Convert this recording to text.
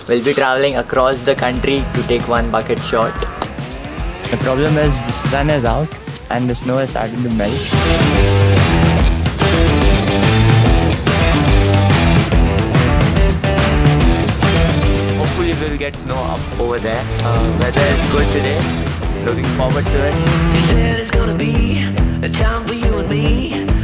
We'll be traveling across the country to take one bucket shot. The problem is the sun is out and the snow is starting to melt. Hopefully we'll get snow up over there. Weather is good today. Looking forward to it. You said it's gonna be a time for you and me.